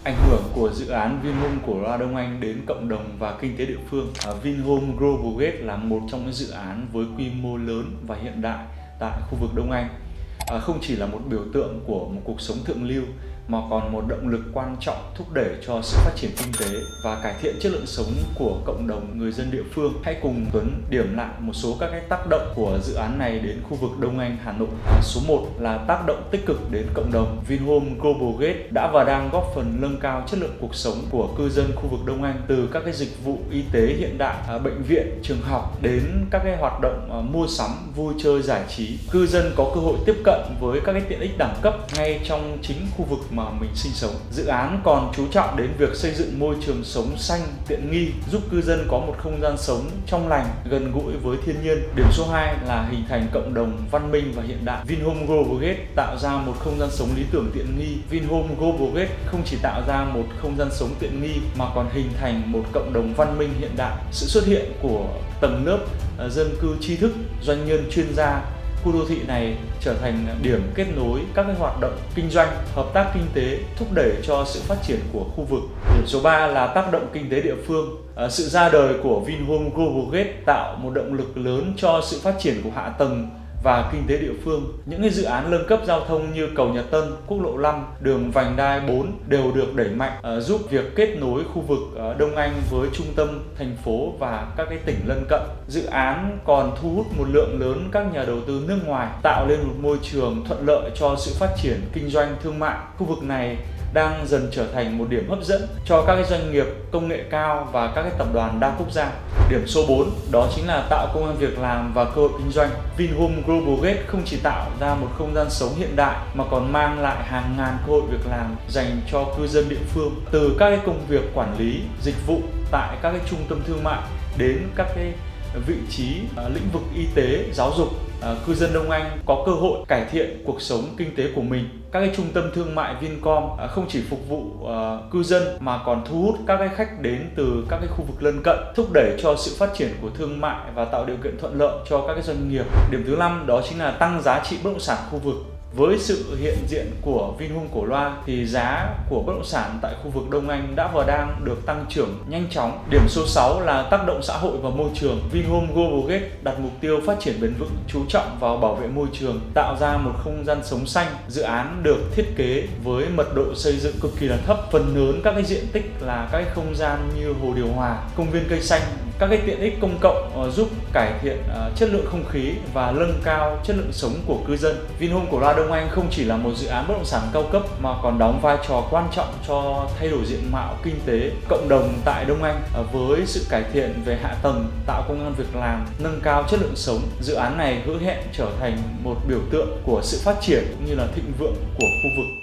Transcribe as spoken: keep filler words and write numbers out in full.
Ảnh hưởng của dự án Vinhome Cổ Loa Đông Anh đến cộng đồng và kinh tế địa phương. À, Vinhome Global Gate là một trong những dự án với quy mô lớn và hiện đại tại khu vực Đông Anh. À, không chỉ là một biểu tượng của một cuộc sống thượng lưu mà còn một động lực quan trọng thúc đẩy cho sự phát triển kinh tế và cải thiện chất lượng sống của cộng đồng người dân địa phương. Hãy cùng Tuấn điểm lại một số các cái tác động của dự án này đến khu vực Đông Anh, Hà Nội. À, số một là tác động tích cực đến cộng đồng. Vinhome Global Gate đã và đang góp phần nâng cao chất lượng cuộc sống của cư dân khu vực Đông Anh, từ các cái dịch vụ y tế hiện đại, à, bệnh viện, trường học đến các cái hoạt động à, mua sắm, vui chơi, giải trí. Cư dân có cơ hội tiếp cận với các cái tiện ích đẳng cấp ngay trong chính khu vực mà mình sinh sống. Dự án còn chú trọng đến việc xây dựng môi trường sống xanh, tiện nghi, giúp cư dân có một không gian sống trong lành, gần gũi với thiên nhiên. Điểm số hai là hình thành cộng đồng văn minh và hiện đại. Vinhome Global Gate tạo ra một không gian sống lý tưởng tiện nghi. Vinhome Global Gate không chỉ tạo ra một không gian sống tiện nghi mà còn hình thành một cộng đồng văn minh hiện đại. Sự xuất hiện của tầng lớp dân cư tri thức, doanh nhân, chuyên gia, khu đô thị này trở thành điểm kết nối các cái hoạt động kinh doanh, hợp tác kinh tế, thúc đẩy cho sự phát triển của khu vực. Điểm số ba là tác động kinh tế địa phương. À, sự ra đời của Vinhome Global Gate tạo một động lực lớn cho sự phát triển của hạ tầng và kinh tế địa phương. Những cái dự án nâng cấp giao thông như cầu Nhật Tân, quốc lộ năm, đường vành đai bốn đều được đẩy mạnh, uh, giúp việc kết nối khu vực uh, Đông Anh với trung tâm thành phố và các cái tỉnh lân cận. Dự án còn thu hút một lượng lớn các nhà đầu tư nước ngoài, tạo lên một môi trường thuận lợi cho sự phát triển kinh doanh thương mại. Khu vực này đang dần trở thành một điểm hấp dẫn cho các cái doanh nghiệp công nghệ cao và các cái tập đoàn đa quốc gia. Điểm số bốn đó chính là tạo công ăn việc làm và cơ hội kinh doanh. Vinhome Global Gate không chỉ tạo ra một không gian sống hiện đại mà còn mang lại hàng ngàn cơ hội việc làm dành cho cư dân địa phương, từ các cái công việc quản lý, dịch vụ tại các cái trung tâm thương mại đến các cái vị trí uh, lĩnh vực y tế, giáo dục. Uh, cư dân Đông Anh có cơ hội cải thiện cuộc sống kinh tế của mình. Các cái trung tâm thương mại Vincom uh, không chỉ phục vụ uh, cư dân mà còn thu hút các cái khách đến từ các cái khu vực lân cận, thúc đẩy cho sự phát triển của thương mại và tạo điều kiện thuận lợi cho các cái doanh nghiệp. Điểm thứ năm đó chính là tăng giá trị bất động sản khu vực. Với sự hiện diện của Vinhome Cổ Loa thì giá của bất động sản tại khu vực Đông Anh đã và đang được tăng trưởng nhanh chóng. Điểm số sáu là tác động xã hội và môi trường. Vinhome Global Gate đặt mục tiêu phát triển bền vững, chú trọng vào bảo vệ môi trường, tạo ra một không gian sống xanh. Dự án được thiết kế với mật độ xây dựng cực kỳ là thấp, phần lớn các cái diện tích là các cái không gian như hồ điều hòa, công viên cây xanh, các cái tiện ích công cộng uh, giúp cải thiện uh, chất lượng không khí và nâng cao chất lượng sống của cư dân. Vinhome Cổ Loa Đông Anh không chỉ là một dự án bất động sản cao cấp mà còn đóng vai trò quan trọng cho thay đổi diện mạo kinh tế cộng đồng tại Đông Anh uh, với sự cải thiện về hạ tầng, tạo công ăn việc làm, nâng cao chất lượng sống. Dự án này hứa hẹn trở thành một biểu tượng của sự phát triển cũng như là thịnh vượng của khu vực.